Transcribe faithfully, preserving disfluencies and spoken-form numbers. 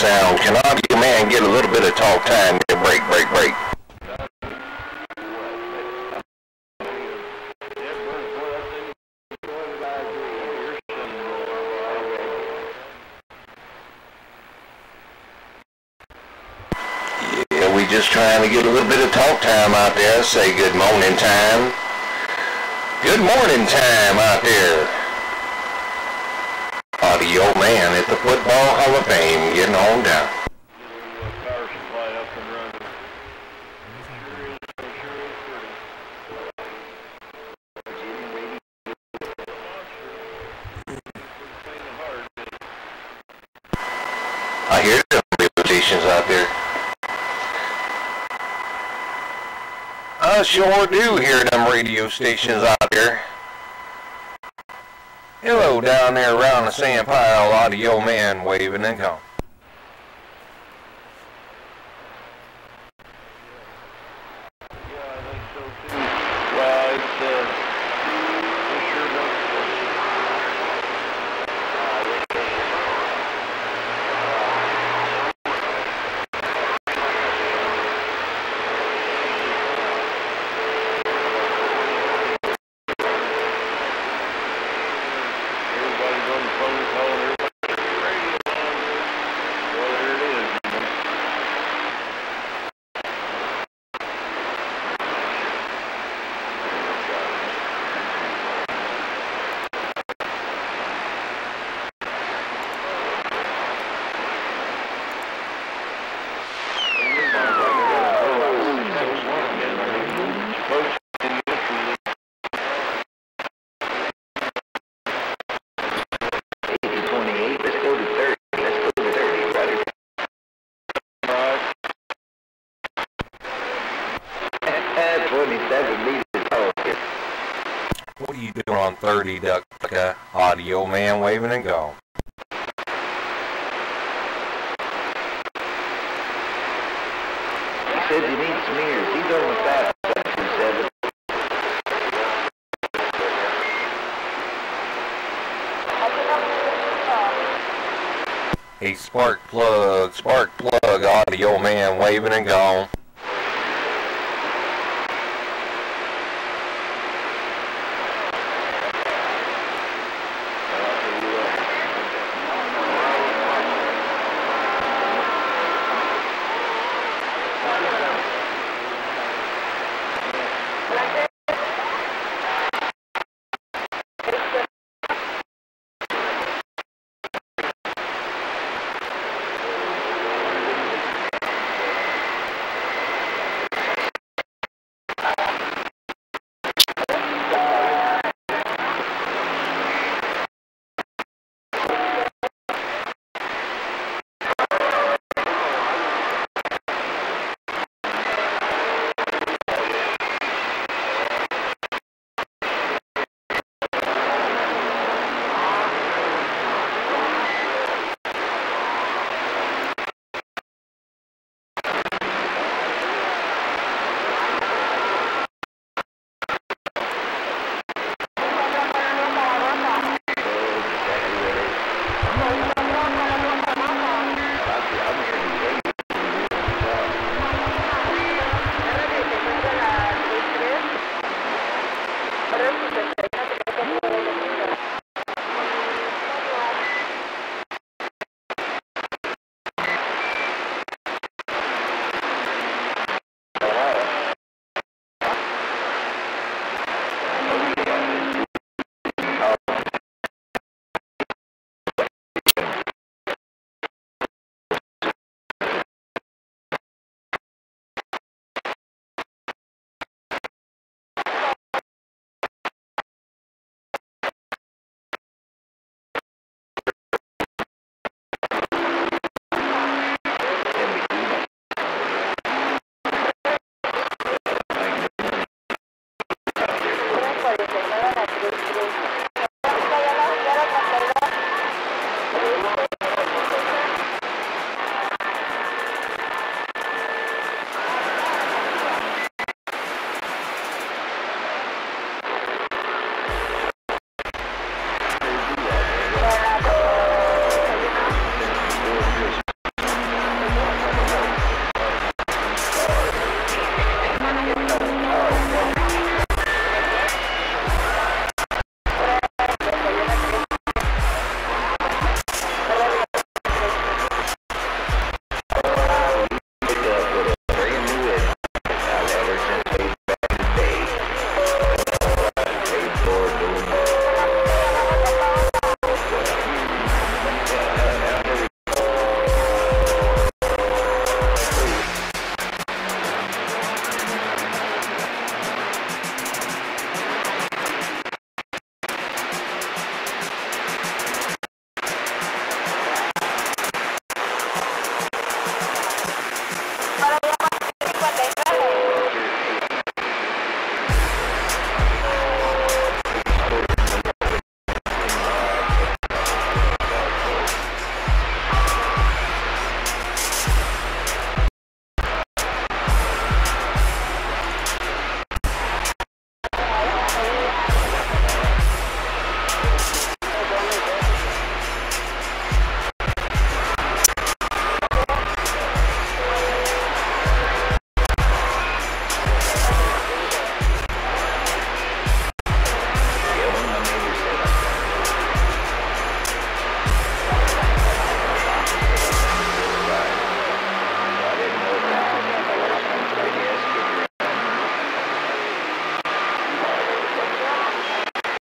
sound. Can Audio Man get a little bit of talk time? Break, break, break. Yeah, we just trying to get a little bit of talk time out there. Say good morning time. Good morning time out there. Audio Man at the Football Hall of Fame, getting on down. Power supply up and running. I hear them radio stations out there. I sure do hear them radio stations out there. Hello down there around the sand pile, Audio Man waving and calling. Yeah, I think so too. Well, it's, uh, it sure looks everybody's on the phone calling everybody on the radio. Well, there it is. What are you doing on thirty, Duck? Uh, Audio Man waving and gone. He said you need some ears. He's on the fast side, two seven. Hey, spark plug, spark plug, Audio Man waving and gone.